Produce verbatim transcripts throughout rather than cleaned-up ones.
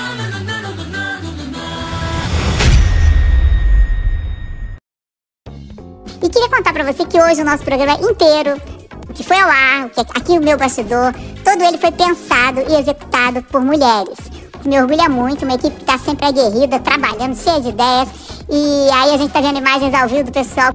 E queria contar pra você que hoje o nosso programa inteiro, que foi ao ar, que aqui o meu bastidor, todo ele foi pensado e executado por mulheres. Me orgulha muito, uma equipe que tá sempre aguerrida, trabalhando, cheia de ideias. E aí a gente tá vendo imagens ao vivo do pessoal.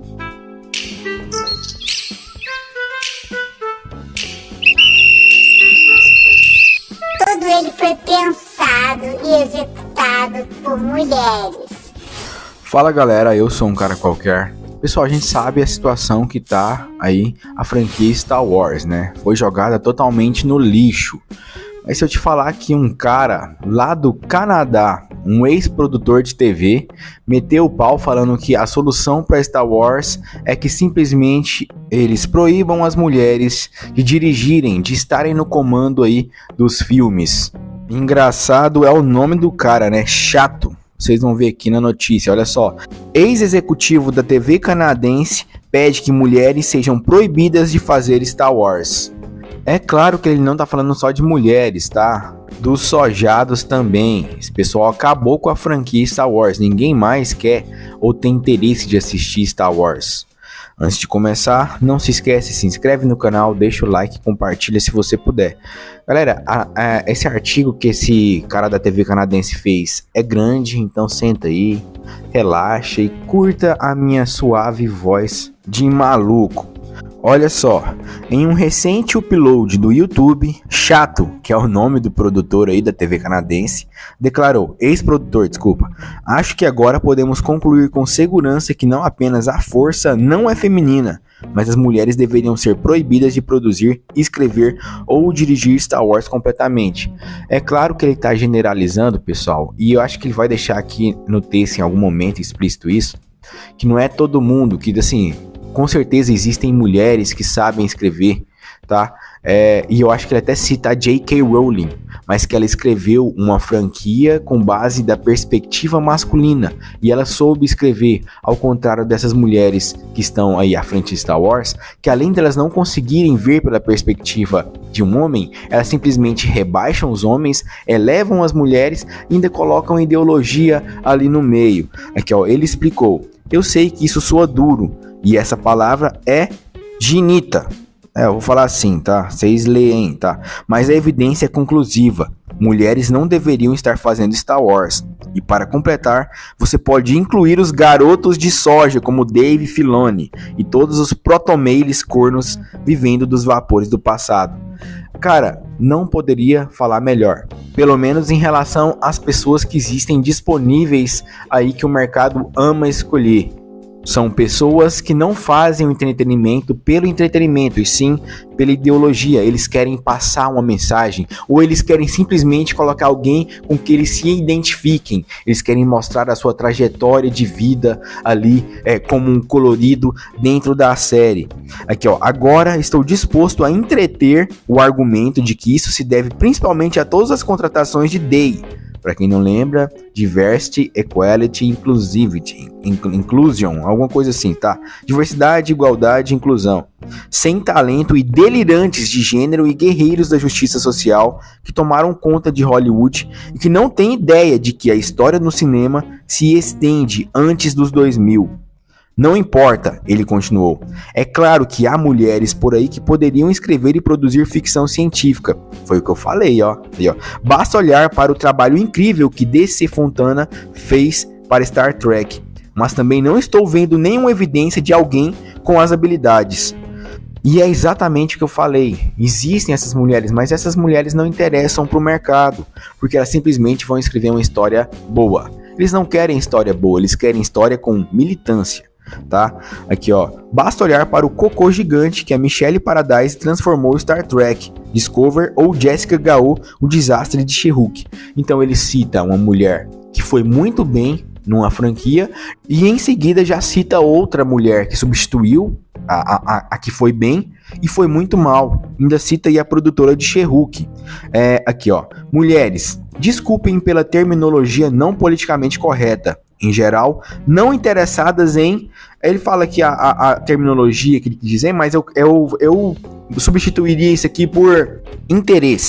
Todo ele foi pensado e executado por mulheres. Fala galera, eu sou um cara qualquer. Pessoal, a gente sabe a situação que tá aí a franquia Star Wars, né? Foi jogada totalmente no lixo. Mas se eu te falar que um cara lá do Canadá, um ex-produtor de T V, meteu o pau falando que a solução para Star Wars é que simplesmente eles proíbam as mulheres de dirigirem, de estarem no comando aí dos filmes. Engraçado é o nome do cara, né? Chato. Vocês vão ver aqui na notícia, olha só. Ex-executivo da T V canadense pede que mulheres sejam proibidas de fazer Star Wars. É claro que ele não tá falando só de mulheres, tá? Dos sojados também. Esse pessoal acabou com a franquia Star Wars. Ninguém mais quer ou tem interesse de assistir Star Wars. Antes de começar, não se esquece, se inscreve no canal, deixa o like e compartilha se você puder. Galera, a, a, esse artigo que esse cara da T V canadense fez é grande, então senta aí, relaxa e curta a minha suave voz de maluco. Olha só, em um recente upload do YouTube, Chato, que é o nome do produtor aí da T V canadense, declarou, ex-produtor, desculpa, acho que agora podemos concluir com segurança que não apenas a força não é feminina, mas as mulheres deveriam ser proibidas de produzir, escrever ou dirigir Star Wars completamente. É claro que ele está generalizando, pessoal, e eu acho que ele vai deixar aqui no texto em algum momento explícito isso, que não é todo mundo que, assim... Com certeza existem mulheres que sabem escrever, tá? É, e eu acho que ele até cita a J K Rowling, mas que ela escreveu uma franquia com base da perspectiva masculina. E ela soube escrever, ao contrário dessas mulheres que estão aí à frente de Star Wars, que além delas não conseguirem ver pela perspectiva de um homem, elas simplesmente rebaixam os homens, elevam as mulheres e ainda colocam ideologia ali no meio. Aqui ó, ele explicou, eu sei que isso soa duro, e essa palavra é ginita. É, eu vou falar assim, tá? Vocês leem, tá? Mas a evidência é conclusiva. Mulheres não deveriam estar fazendo Star Wars. E para completar, você pode incluir os garotos de soja, como Dave Filoni, e todos os protomailes cornos vivendo dos vapores do passado. Cara, não poderia falar melhor. Pelo menos em relação às pessoas que existem disponíveis aí que o mercado ama escolher. São pessoas que não fazem o entretenimento pelo entretenimento, e sim pela ideologia. Eles querem passar uma mensagem, ou eles querem simplesmente colocar alguém com que eles se identifiquem. Eles querem mostrar a sua trajetória de vida ali é, como um colorido dentro da série. Aqui ó, agora estou disposto a entreter o argumento de que isso se deve principalmente a todas as contratações de Day. Para quem não lembra, Diversity, Equality, Inclusivity, Inclusion, alguma coisa assim, tá? Diversidade, igualdade, inclusão. Sem talento e delirantes de gênero e guerreiros da justiça social que tomaram conta de Hollywood e que não têm ideia de que a história no cinema se estende antes dos dois mil. Não importa, ele continuou. É claro que há mulheres por aí que poderiam escrever e produzir ficção científica. Foi o que eu falei, ó. Aí, ó. Basta olhar para o trabalho incrível que D C Fontana fez para Star Trek. Mas também não estou vendo nenhuma evidência de alguém com as habilidades. E é exatamente o que eu falei. Existem essas mulheres, mas essas mulheres não interessam para o mercado, porque elas simplesmente vão escrever uma história boa. Eles não querem história boa, eles querem história com militância. Tá? Aqui ó, basta olhar para o cocô gigante que a Michelle Paradise transformou Star Trek, Discovery ou Jessica Gao, o desastre de She-Hulk. Então ele cita uma mulher que foi muito bem numa franquia e em seguida já cita outra mulher que substituiu a, a, a que foi bem e foi muito mal. Ainda cita aí a produtora de She-Hulk. É, aqui ó, mulheres, desculpem pela terminologia não politicamente correta. Em geral, não interessadas em... Ele fala que a, a, a terminologia que ele quis dizer, mas eu, eu, eu substituiria isso aqui por interesse,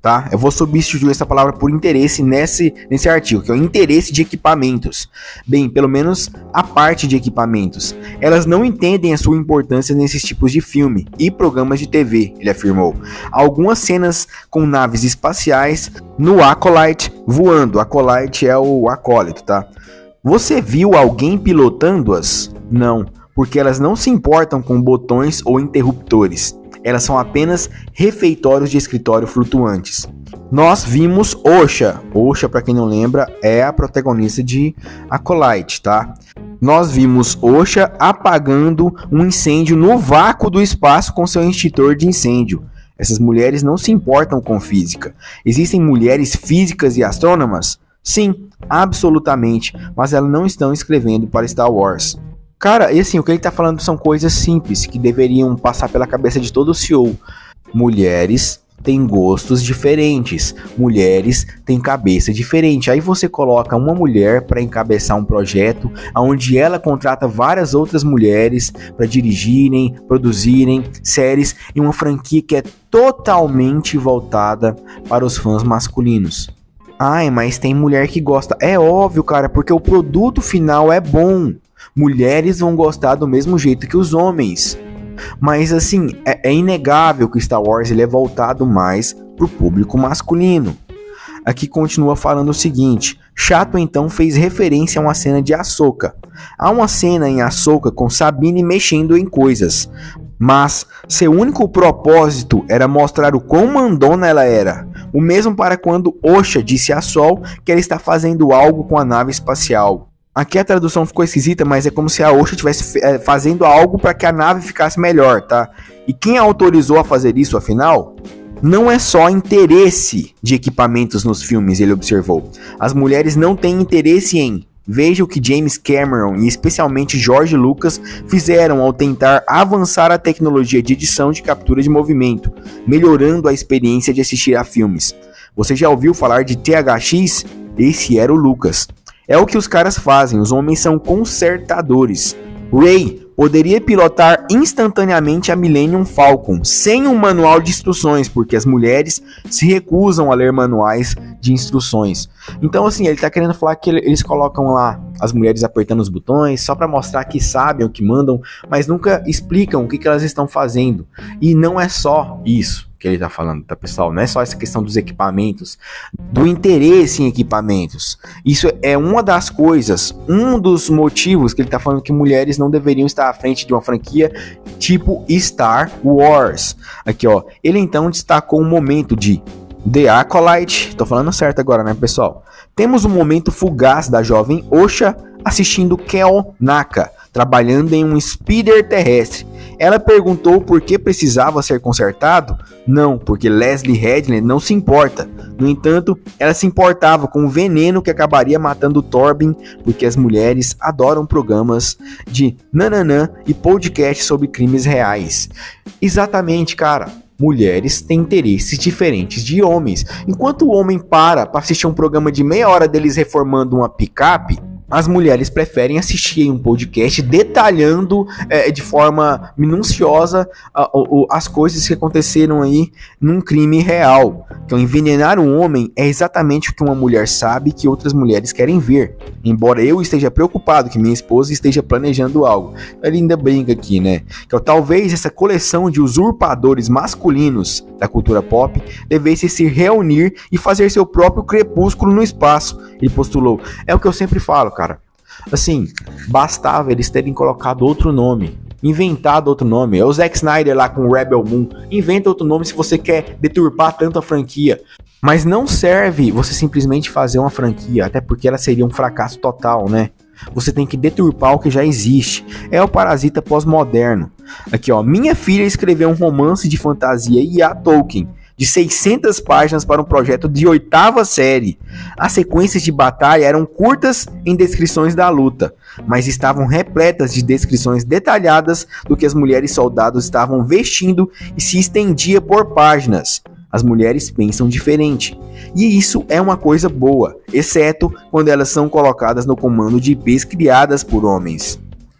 tá? Eu vou substituir essa palavra por interesse nesse, nesse artigo, que é o interesse de equipamentos. Bem, pelo menos a parte de equipamentos. Elas não entendem a sua importância nesses tipos de filme e programas de T V, ele afirmou. Algumas cenas com naves espaciais no Acolyte voando. Acolyte é o acólito, tá? Você viu alguém pilotando-as? Não, porque elas não se importam com botões ou interruptores. Elas são apenas refeitórios de escritório flutuantes. Nós vimos Osha. Osha, para quem não lembra, é a protagonista de Acolyte, tá? Nós vimos Osha apagando um incêndio no vácuo do espaço com seu extintor de incêndio. Essas mulheres não se importam com física. Existem mulheres físicas e astrônomas? Sim, absolutamente, mas elas não estão escrevendo para Star Wars. Cara, e assim, o que ele tá falando são coisas simples que deveriam passar pela cabeça de todo C E O. Mulheres têm gostos diferentes, mulheres têm cabeça diferente. Aí você coloca uma mulher para encabeçar um projeto onde ela contrata várias outras mulheres para dirigirem, produzirem séries em uma franquia que é totalmente voltada para os fãs masculinos. Ai, mas tem mulher que gosta. É óbvio, cara, porque o produto final é bom. Mulheres vão gostar do mesmo jeito que os homens. Mas assim, é, é inegável que Star Wars ele é voltado mais pro público masculino. Aqui continua falando o seguinte: Chato então fez referência a uma cena de Ahsoka. Há uma cena em Ahsoka com Sabine mexendo em coisas, mas seu único propósito era mostrar o quão mandona ela era. O mesmo para quando Osha disse a Sol que ela está fazendo algo com a nave espacial. Aqui a tradução ficou esquisita, mas é como se a Osha estivesse fazendo algo para que a nave ficasse melhor, tá? E quem a autorizou a fazer isso, afinal? Não é só interesse de equipamentos nos filmes, ele observou. As mulheres não têm interesse em... Veja o que James Cameron e especialmente George Lucas fizeram ao tentar avançar a tecnologia de edição de captura de movimento, melhorando a experiência de assistir a filmes. Você já ouviu falar de T H X? Esse era o Lucas. É o que os caras fazem, os homens são consertadores. Rey poderia pilotar instantaneamente a Millennium Falcon sem um manual de instruções, porque as mulheres se recusam a ler manuais de instruções. Então assim, ele tá querendo falar que eles colocam lá as mulheres apertando os botões só para mostrar que sabem o que mandam, mas nunca explicam o que, que elas estão fazendo. E não é só isso que ele tá falando, tá, pessoal? Não é só essa questão dos equipamentos, do interesse em equipamentos. Isso é uma das coisas, um dos motivos que ele tá falando que mulheres não deveriam estar à frente de uma franquia tipo Star Wars. Aqui, ó, ele então destacou um momento de The Acolyte, tô falando certo agora, né, pessoal? Temos um momento fugaz da jovem Osha assistindo Kel Naka, trabalhando em um speeder terrestre. Ela perguntou por que precisava ser consertado? Não, porque Leslie Headland não se importa. No entanto, ela se importava com o veneno que acabaria matando Torben, porque as mulheres adoram programas de nananã e podcasts sobre crimes reais. Exatamente, cara. Mulheres têm interesses diferentes de homens. Enquanto o homem para para assistir um programa de meia hora deles reformando uma picape, as mulheres preferem assistir um podcast detalhando é, de forma minuciosa a, a, as coisas que aconteceram aí num crime real. Então, envenenar um homem é exatamente o que uma mulher sabe que outras mulheres querem ver. Embora eu esteja preocupado que minha esposa esteja planejando algo. Ele ainda brinca aqui, né? Então, talvez essa coleção de usurpadores masculinos da cultura pop devesse se reunir e fazer seu próprio crepúsculo no espaço. Ele postulou. É o que eu sempre falo, cara. Assim, bastava eles terem colocado outro nome, inventado outro nome. É o Zack Snyder lá com Rebel Moon. Inventa outro nome se você quer deturpar tanto a franquia. Mas não serve você simplesmente fazer uma franquia, até porque ela seria um fracasso total, né? Você tem que deturpar o que já existe. É o parasita pós-moderno. Aqui, ó. Minha filha escreveu um romance de fantasia I A Tolkien de seiscentas páginas para um projeto de oitava série. As sequências de batalha eram curtas em descrições da luta, mas estavam repletas de descrições detalhadas do que as mulheres soldados estavam vestindo e se estendia por páginas. As mulheres pensam diferente, e isso é uma coisa boa, exceto quando elas são colocadas no comando de I Ps criadas por homens.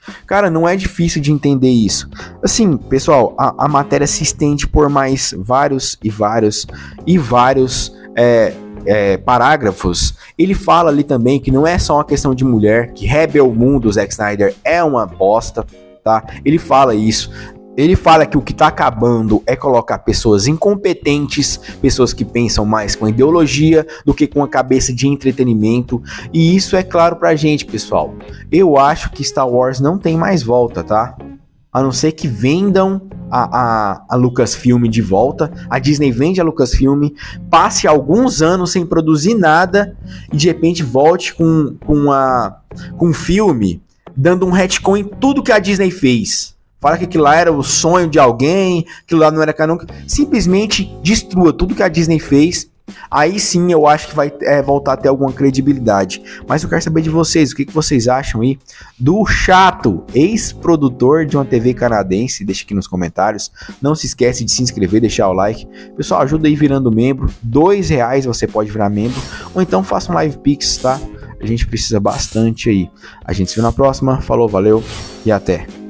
Cara, não é difícil de entender isso. Assim, pessoal, a, a matéria se estende por mais vários e vários e vários é, é, parágrafos. Ele fala ali também que não é só uma questão de mulher, que Rebel Moon do Zack Snyder é uma bosta, tá? Ele fala isso. Ele fala que o que tá acabando é colocar pessoas incompetentes, pessoas que pensam mais com ideologia do que com a cabeça de entretenimento. E isso é claro pra gente, pessoal. Eu acho que Star Wars não tem mais volta, tá? A não ser que vendam a, a, a Lucasfilm de volta. A Disney vende a Lucasfilm, passe alguns anos sem produzir nada e de repente volte com, com, a, com um filme dando um retcon em tudo que a Disney fez. Fala que aquilo lá era o sonho de alguém, aquilo lá não era canon. Simplesmente destrua tudo que a Disney fez. Aí sim eu acho que vai é, voltar a ter alguma credibilidade. Mas eu quero saber de vocês, o que, que vocês acham aí do Chato, ex-produtor de uma T V canadense? Deixa aqui nos comentários. Não se esquece de se inscrever, deixar o like. Pessoal, ajuda aí virando membro. Dois reais você pode virar membro. Ou então faça um live pix, tá? A gente precisa bastante aí. A gente se vê na próxima. Falou, valeu e até.